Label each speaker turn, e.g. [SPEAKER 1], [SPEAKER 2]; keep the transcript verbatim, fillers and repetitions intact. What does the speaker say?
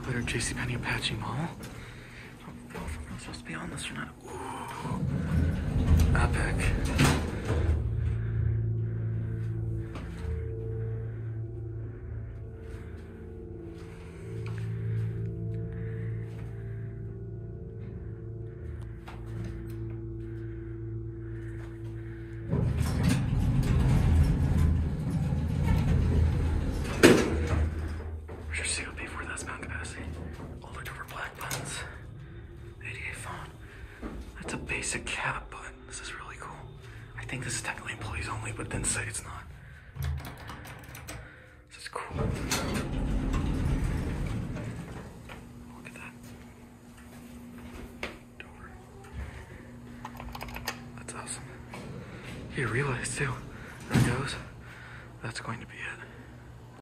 [SPEAKER 1] Clear JCPenney Apache Mall. Oh, both of them are supposed to be on this or not. Ooh. Epic. Rochester paid for that pound capacity. All looked over black buttons. eighty-eight phone. That's a basic cap, but this is really cool. I think this is technically employees only, but it didn't say it's not. This is cool. Look at that. Dover. That's awesome. You realize too, there it goes. That's going to be it.